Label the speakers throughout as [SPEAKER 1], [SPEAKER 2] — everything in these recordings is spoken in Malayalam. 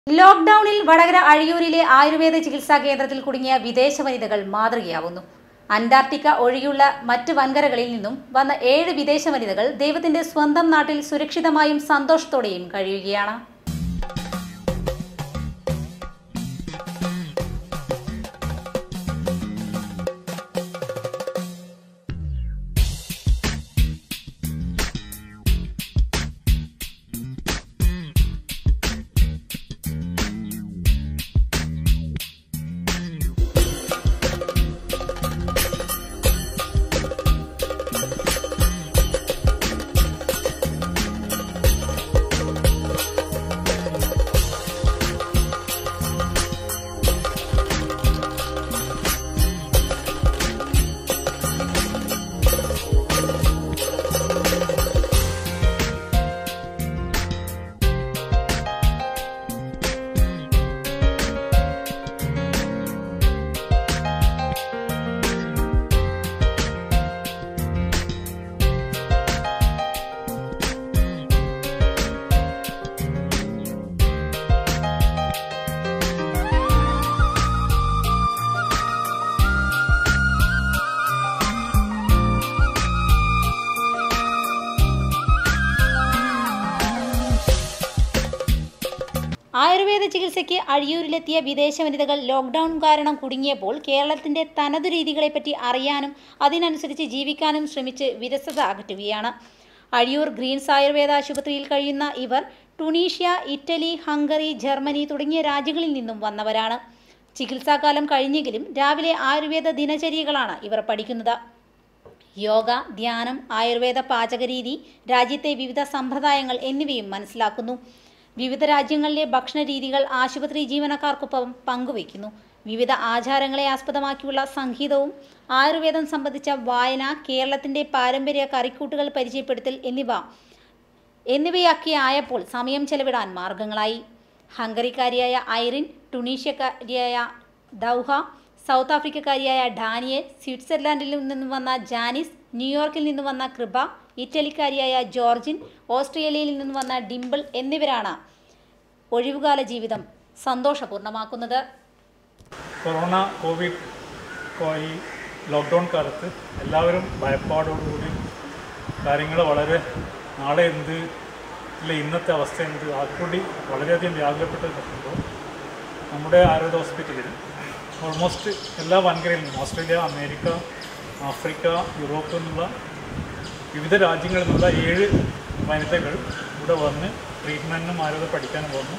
[SPEAKER 1] ലോക്ക്ഡൌണിൽ വടകര അഴിയൂരിലെ ആയുർവേദ ചികിത്സാ കേന്ദ്രത്തിൽ കുടുങ്ങിയ വിദേശ വനിതകൾ മാതൃകയാവുന്നു. അന്റാർട്ടിക്ക ഒഴികെയുള്ള മറ്റ് വൻകരകളിൽ നിന്നും വന്ന 7 വിദേശ വനിതകൾ ദൈവത്തിന്റെ സ്വന്തം നാട്ടിൽ സുരക്ഷിതമായും സന്തോഷത്തോടെയും കഴിയുകയാണ്. ആയുർവേദ ചികിത്സയ്ക്ക് അഴിയൂരിലെത്തിയ വിദേശ വനിതകൾ ലോക്ക്ഡൌൺ കാരണം കുടുങ്ങിയപ്പോൾ കേരളത്തിന്റെ തനതു രീതികളെപ്പറ്റി അറിയാനും അതിനനുസരിച്ച് ജീവിക്കാനും ശ്രമിച്ച് വിരസത അകറ്റുകയാണ്. അഴിയൂർ ഗ്രീൻസ് ആയുർവേദ ആശുപത്രിയിൽ കഴിയുന്ന ഇവർ ടുണീഷ്യ, ഇറ്റലി, ഹംഗറി, ജർമ്മനി തുടങ്ങിയ രാജ്യങ്ങളിൽ നിന്നും വന്നവരാണ്. ചികിത്സാകാലം കഴിഞ്ഞെങ്കിലും രാവിലെ ആയുർവേദ ദിനചര്യകളാണ് ഇവർ പഠിക്കുന്നത്. യോഗ, ധ്യാനം, ആയുർവേദ പാചകരീതി, രാജ്യത്തെ വിവിധ സമ്പ്രദായങ്ങൾ എന്നിവയും മനസ്സിലാക്കുന്നു. വിവിധ രാജ്യങ്ങളിലെ ഭക്ഷണ രീതികൾ ആശുപത്രി ജീവനക്കാർക്കൊപ്പം പങ്കുവയ്ക്കുന്നു. വിവിധ ആചാരങ്ങളെ ആസ്പദമാക്കിയുള്ള സംഗീതവും ആയുർവേദം സംബന്ധിച്ച വായന, കേരളത്തിൻ്റെ പാരമ്പര്യ കറിക്കൂട്ടുകൾ പരിചയപ്പെടുത്തൽ എന്നിവയൊക്കെ ആയപ്പോൾ സമയം ചെലവിടാൻ മാർഗങ്ങളായി. ഹംഗറിക്കാരിയായ ഐറിൻ, ടുണീഷ്യക്കാരിയായ ദൗഹ, സൗത്ത് ആഫ്രിക്കക്കാരിയായ ഡാനിയൽ, സ്വിറ്റ്സർലാൻഡിൽ നിന്നും വന്ന ജാനിസ്, ന്യൂയോർക്കിൽ നിന്നും വന്ന കൃപ, ഇറ്റലിക്കാരിയായ ജോർജിൻ, ഓസ്ട്രേലിയയിൽ നിന്നും വന്ന ഡിംപിൾ എന്നിവരാണ് ഒഴിവുകാല ജീവിതം സന്തോഷപൂർണ്ണമാക്കുന്നത്.
[SPEAKER 2] കോവിഡ് ഈ ലോക്ക്ഡൗൺ കാലത്ത് എല്ലാവരും ഭയപ്പാടോടുകൂടി കാര്യങ്ങൾ വളരെ നാളെ എന്ത് ഇല്ല ഇന്നത്തെ അവസ്ഥ എന്ത് ആക്കൂടി വളരെയധികം വ്യാകുലപ്പെട്ട് നിൽക്കുമ്പോൾ നമ്മുടെ ആയുർവേദ ഹോസ്പിറ്റലിൽ ഓൾമോസ്റ്റ് എല്ലാ വൻകരയിൽ നിന്നും ഓസ്ട്രേലിയ, അമേരിക്ക, ആഫ്രിക്ക, യൂറോപ്പ് എന്നുള്ള വിവിധ രാജ്യങ്ങളിൽ നിന്നുള്ള 7 വനിതകൾ ഇവിടെ വന്ന് ട്രീറ്റ്മെൻറ്റിനും ആയുർവേദം പഠിക്കാനും വന്നു.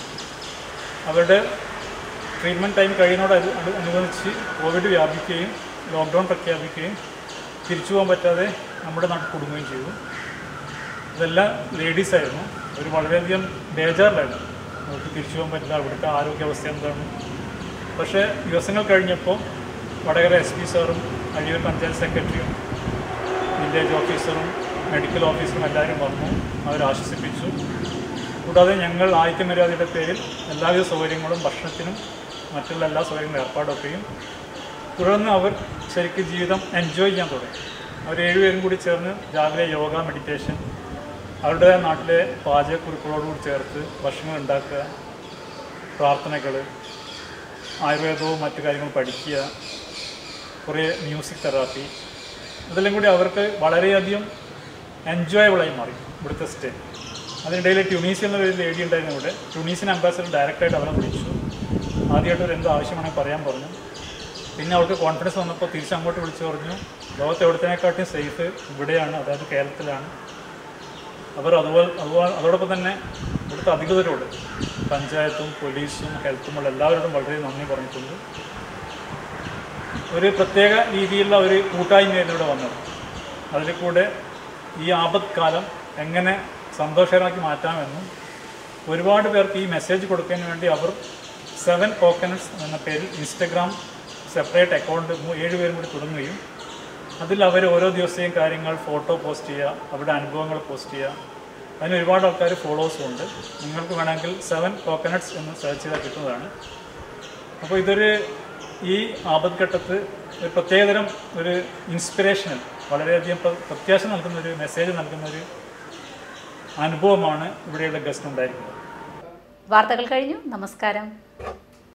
[SPEAKER 2] അവരുടെ ട്രീറ്റ്മെൻറ്റ് ടൈം കഴിയുന്നതോടനുബന്ധിച്ച് കോവിഡ് വ്യാപിക്കുകയും ലോക്ക്ഡൗൺ പ്രഖ്യാപിക്കുകയും തിരിച്ചു പോകാൻ പറ്റാതെ നമ്മുടെ നാട്ടിൽ കുടുങ്ങുകയും ചെയ്തു. ഇതെല്ലാം ലേഡീസായിരുന്നു. അവർ വളരെയധികം ബേജാറിലായിരുന്നു. അവർക്ക് തിരിച്ചു പോകാൻ പറ്റില്ല, അവിടുത്തെ ആരോഗ്യാവസ്ഥ എന്താണ്. പക്ഷേ ദിവസങ്ങൾ കഴിഞ്ഞപ്പോൾ വടകര SP സാറും അഴിയൂർ പഞ്ചായത്ത് സെക്രട്ടറിയും വില്ലേജ് ഓഫീസറും മെഡിക്കൽ ഓഫീസറും എല്ലാവരും വന്നു. അവർ ആശ്വസിപ്പിച്ചു. കൂടാതെ ഞങ്ങൾ ആതിഥ്യമര്യാദയുടെ പേരിൽ എല്ലാവിധ സൗകര്യങ്ങളും ഭക്ഷണത്തിനും മറ്റുള്ള എല്ലാ സൗകര്യങ്ങളും ഏർപ്പാടൊക്കെയും. തുടർന്ന് അവർ ശരിക്കും ജീവിതം എൻജോയ് ചെയ്യാൻ തുടങ്ങി. അവർ 7 പേരും കൂടി ചേർന്ന് രാവിലെ യോഗ, മെഡിറ്റേഷൻ, അവരുടെ നാട്ടിലെ പാചകക്കുറിപ്പുകളോടുകൂടി ചേർത്ത് ഭക്ഷണം ഉണ്ടാക്കുക, പ്രാർത്ഥനകൾ, ആയുർവേദവും മറ്റു കാര്യങ്ങളും പഠിക്കുക, കുറേ മ്യൂസിക് തെറാപ്പി, ഇതെല്ലാം കൂടി അവർക്ക് വളരെയധികം എൻജോയബിളായി മാറി ഇവിടുത്തെ സ്റ്റേ. അതിനിടയിൽ ട്യൂണീഷ്യ എന്ന ഒരു ലേഡി ഉണ്ടായിരുന്നു. ഇവിടെ ട്യൂണീഷ്യൻ അംബാസഡർ ഡയറക്റ്റായിട്ട് അവരെ വിളിച്ചു. ആദ്യമായിട്ട് ഒരു എന്ത് ആവശ്യമാണെങ്കിൽ പറയാൻ പറഞ്ഞു. പിന്നെ അവർക്ക് കോൺഫിഡൻസ് വന്നപ്പോൾ തിരിച്ചങ്ങോട്ട് വിളിച്ചു പറഞ്ഞു, ലോകത്ത് എവിടത്തേക്കാട്ടും സേഫ് ഇവിടെയാണ്, അതായത് കേരളത്തിലാണ്. അവർ അതോടൊപ്പം തന്നെ ഇവിടുത്തെ അധികൃതരോട്, പഞ്ചായത്തും പോലീസും ഹെൽത്തുമുള്ള എല്ലാവരോടും വളരെ നന്ദി പറഞ്ഞിട്ടുണ്ട്. ഒരു പ്രത്യേക രീതിയിലുള്ള ഒരു കൂട്ടായ്മയായിരുന്നു ഇവിടെ വന്നത്. അതിൽ കൂടെ ഈ ആപത്ത് കാലം എങ്ങനെ സന്തോഷകരമാക്കി മാറ്റാമെന്നും ഒരുപാട് പേർക്ക് ഈ മെസ്സേജ് കൊടുക്കാൻ വേണ്ടി അവർ 7 കോക്കനട്ട്സ് എന്ന പേരിൽ ഇൻസ്റ്റഗ്രാം സെപ്പറേറ്റ് അക്കൗണ്ട് 7 പേരും കൂടി തുടങ്ങുകയും അതിൽ അവർ ഓരോ ദിവസത്തെയും കാര്യങ്ങൾ ഫോട്ടോ പോസ്റ്റ് ചെയ്യുക, അവരുടെ അനുഭവങ്ങൾ പോസ്റ്റ് ചെയ്യുക. അതിന് ഒരുപാട് ആൾക്കാർ ഫോളോവേഴ്സും ഉണ്ട്. നിങ്ങൾക്ക് വേണമെങ്കിൽ 7 കോക്കനട്ട്സ് എന്ന് സെർച്ച് ചെയ്താൽ കിട്ടുന്നതാണ്. അപ്പോൾ ഇതൊരു ഈ ആപത്ഘട്ടത്ത് ഒരു പ്രത്യേകതരം ഒരു ഇൻസ്പിറേഷണൽ, വളരെയധികം പ്രത്യാശ നൽകുന്നൊരു മെസ്സേജ് നൽകുന്നൊരു അനുഭവമാണ് ഇവിടെയുള്ള ഗസ്റ്റ് ഉണ്ടായിരിക്കുന്നത്.
[SPEAKER 1] വാർത്തകൾ കഴിഞ്ഞു. നമസ്കാരം.